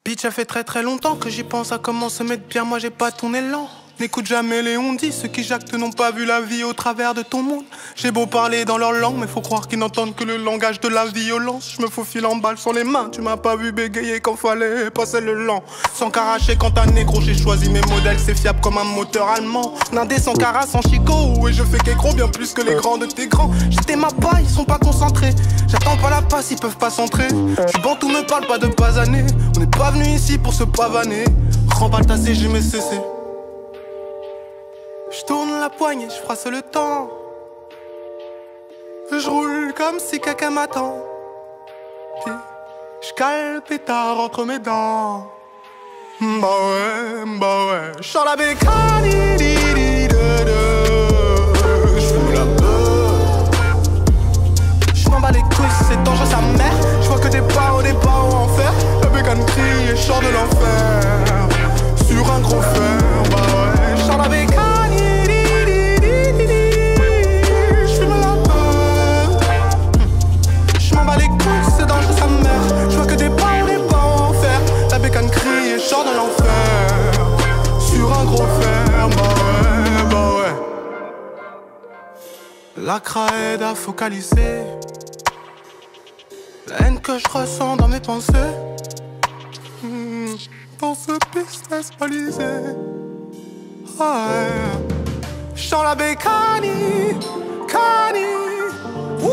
Bitch, ça fait très très longtemps que j'y pense à comment se mettre bien, moi j'ai pas ton élan. N'écoute jamais les on-dit, ceux qui jactent n'ont pas vu la vie au travers de ton monde. J'ai beau parler dans leur langue, mais faut croire qu'ils n'entendent que le langage de la violence. Je me faufile en balle sur les mains, tu m'as pas vu bégayer quand fallait passer le lent. Sans caracher quand un négro, j'ai choisi mes modèles, c'est fiable comme un moteur allemand. Nindé sans cara, sans chico, et je fais qu'écro bien plus que les grands de tes grands. J'étais ma paille, ils sont pas concentrés. J'attends pas la passe, ils peuvent pas s'entrer. Tu bantou me parle pas de basaner. On n'est pas venu ici pour se pavaner. Remballe ta CG, mes CC. Je tourne la poignée, je froisse le temps. Je roule comme si quelqu'un m'attend. Puis je cale pétard entre mes dents. Bah ouais. J'sors la bécane, j'fume la peur. J'm'en bats les couilles, c'est dangereux sa mère. J'vois que des barreaux en enfer. La bécane crie et j'sors de l'enfer. Sur un gros fer, bah ouais. J'sors la bécane. Sors de l'enfer, sur un gros fer, bah ouais. La cra aide à focaliser la haine que je ressens dans mes pensées. Dans ce business balisé, ouais. J'sens la bécanie, ouh.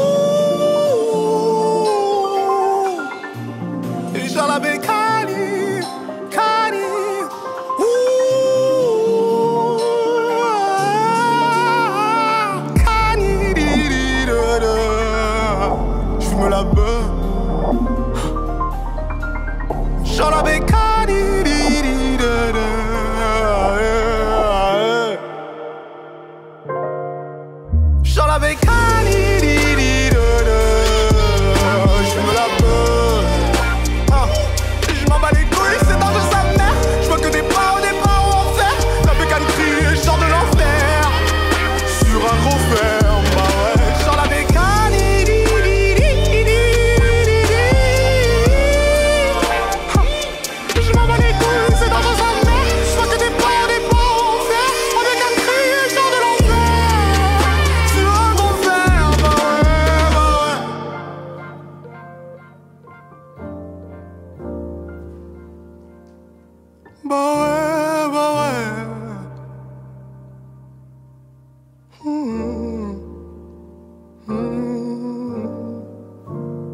Et j'sens la bécanie. La beuh, j'en la bécane, j'en la bécane, j'fume la beuh, j'm'en bats les couilles, c'est dans sa mère. J'vois que des barreaux en fer. La bécane crie et j'sors de l'enfer. Sur un gros fer, bah ouais, j'en la bécane. Bah ouais.